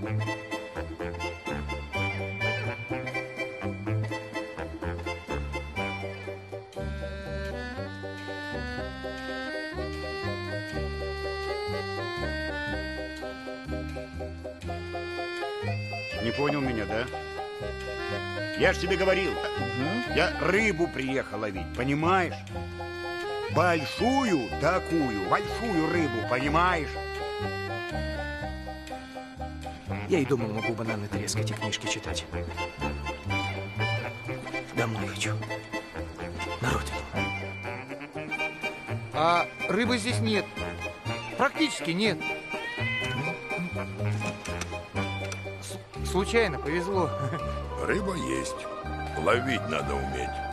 Не понял меня, да? Я ж тебе говорил, я рыбу приехал ловить, понимаешь? Большую такую, большую рыбу, понимаешь? Я и дома могу бананы трескать и книжки читать. Домой хочу. На родину. А рыбы здесь нет. Практически нет. Случайно повезло. Рыба есть. Ловить надо уметь.